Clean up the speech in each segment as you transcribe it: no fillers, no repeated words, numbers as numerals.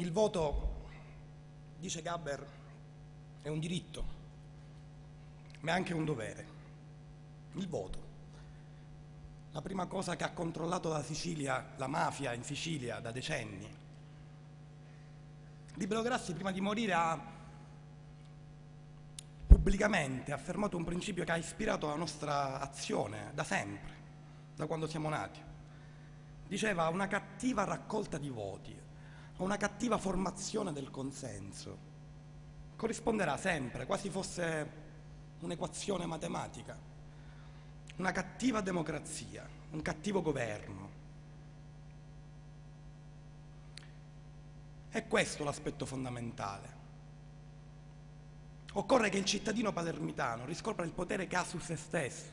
Il voto, dice Gaber, è un diritto, ma è anche un dovere. Il voto. La prima cosa che ha controllato la Sicilia, la mafia in Sicilia da decenni. Libero Grassi, prima di morire, ha pubblicamente affermato un principio che ha ispirato la nostra azione da sempre, da quando siamo nati. Diceva: una cattiva raccolta di voti, una cattiva formazione del consenso corrisponderà sempre, quasi fosse un'equazione matematica, una cattiva democrazia, un cattivo governo. È questo l'aspetto fondamentale. Occorre che il cittadino palermitano riscopra il potere che ha su se stesso.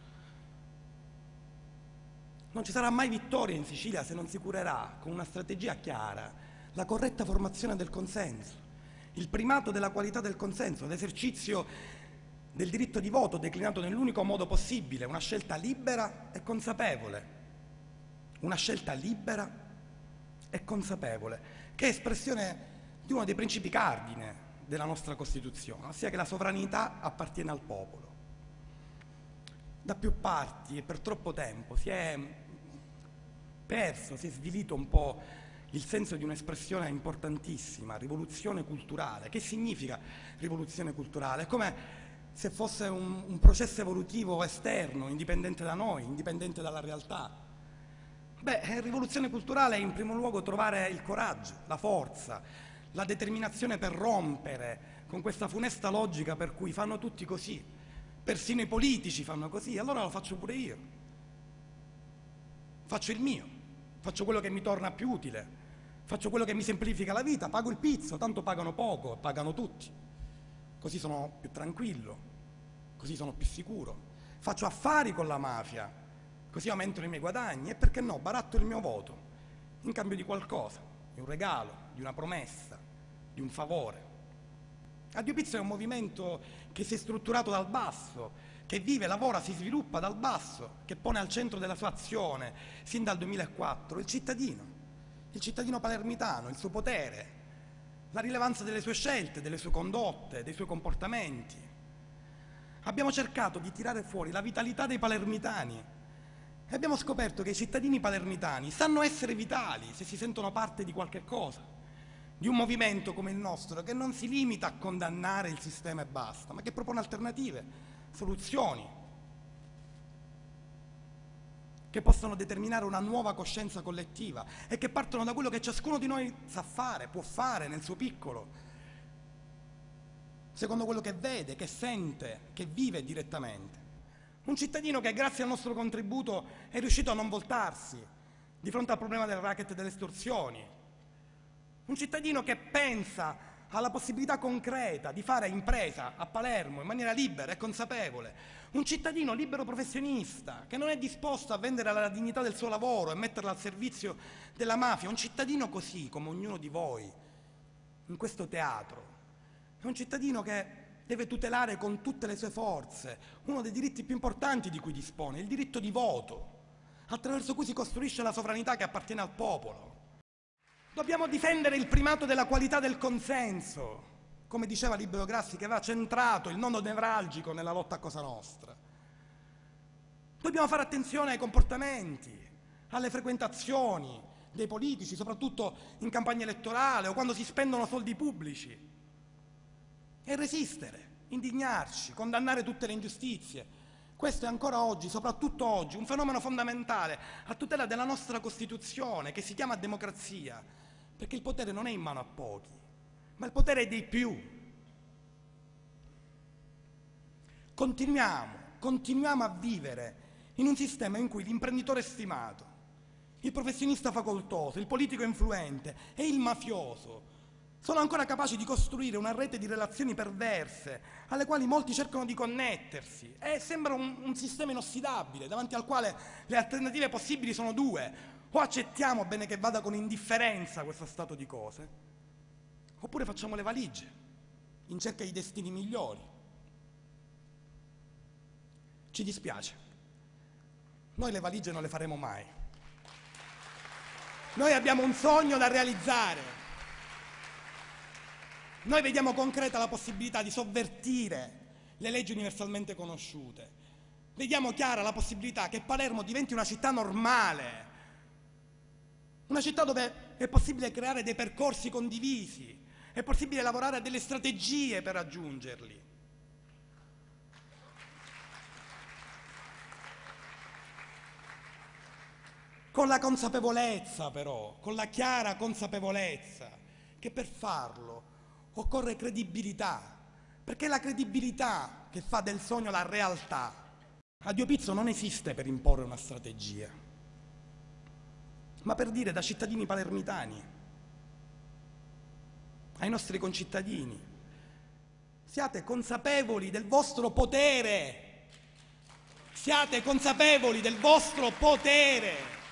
Non ci sarà mai vittoria in Sicilia se non si curerà con una strategia chiara la corretta formazione del consenso, il primato della qualità del consenso, l'esercizio del diritto di voto declinato nell'unico modo possibile, una scelta libera e consapevole. Una scelta libera e consapevole, che è espressione di uno dei principi cardine della nostra Costituzione, ossia che la sovranità appartiene al popolo. Da più parti e per troppo tempo si è svilito un po' il senso di un'espressione importantissima, rivoluzione culturale. Che significa rivoluzione culturale? È come se fosse un processo evolutivo esterno, indipendente da noi, indipendente dalla realtà. Rivoluzione culturale è in primo luogo trovare il coraggio, la forza, la determinazione per rompere con questa funesta logica per cui fanno tutti così, persino i politici fanno così, allora lo faccio pure io. Faccio il mio, faccio quello che mi torna più utile, faccio quello che mi semplifica la vita, pago il pizzo, tanto pagano poco, pagano tutti. Così sono più tranquillo, così sono più sicuro. Faccio affari con la mafia, così aumentano i miei guadagni e perché no, baratto il mio voto in cambio di qualcosa, di un regalo, di una promessa, di un favore. Addio Pizzo è un movimento che si è strutturato dal basso, che vive, lavora, si sviluppa dal basso, che pone al centro della sua azione, sin dal 2004, il cittadino palermitano, il suo potere, la rilevanza delle sue scelte, delle sue condotte, dei suoi comportamenti. Abbiamo cercato di tirare fuori la vitalità dei palermitani e abbiamo scoperto che i cittadini palermitani sanno essere vitali se si sentono parte di qualche cosa, di un movimento come il nostro che non si limita a condannare il sistema e basta, ma che propone alternative, soluzioni che possono determinare una nuova coscienza collettiva e che partono da quello che ciascuno di noi sa fare, può fare nel suo piccolo, secondo quello che vede, che sente, che vive direttamente. Un cittadino che grazie al nostro contributo è riuscito a non voltarsi di fronte al problema del racket e delle estorsioni. Un cittadino che pensa alla possibilità concreta di fare impresa a Palermo in maniera libera e consapevole. Un cittadino libero professionista che non è disposto a vendere la dignità del suo lavoro e metterla al servizio della mafia. Un cittadino così, come ognuno di voi, in questo teatro. È un cittadino che deve tutelare con tutte le sue forze uno dei diritti più importanti di cui dispone, il diritto di voto, attraverso cui si costruisce la sovranità che appartiene al popolo. Dobbiamo difendere il primato della qualità del consenso, come diceva Libero Grassi, che aveva centrato il nodo nevralgico nella lotta a Cosa Nostra. Dobbiamo fare attenzione ai comportamenti, alle frequentazioni dei politici, soprattutto in campagna elettorale o quando si spendono soldi pubblici, e resistere, indignarci, condannare tutte le ingiustizie. Questo è ancora oggi, soprattutto oggi, un fenomeno fondamentale a tutela della nostra Costituzione, che si chiama democrazia, perché il potere non è in mano a pochi, ma il potere è dei più. Continuiamo a vivere in un sistema in cui l'imprenditore stimato, il professionista facoltoso, il politico influente e il mafioso sono ancora capaci di costruire una rete di relazioni perverse alle quali molti cercano di connettersi e sembra un sistema inossidabile davanti al quale le alternative possibili sono due: o accettiamo, bene che vada, con indifferenza questo stato di cose, oppure facciamo le valigie in cerca di destini migliori. Ci dispiace, noi le valigie non le faremo mai. Noi abbiamo un sogno da realizzare. Noi vediamo concreta la possibilità di sovvertire le leggi universalmente conosciute. Vediamo chiara la possibilità che Palermo diventi una città normale, una città dove è possibile creare dei percorsi condivisi, è possibile lavorare a delle strategie per raggiungerli. Con la consapevolezza però, con la chiara consapevolezza che per farlo occorre credibilità, perché è la credibilità che fa del sogno la realtà. Addio Pizzo non esiste per imporre una strategia, ma per dire da cittadini palermitani ai nostri concittadini: siate consapevoli del vostro potere, siate consapevoli del vostro potere.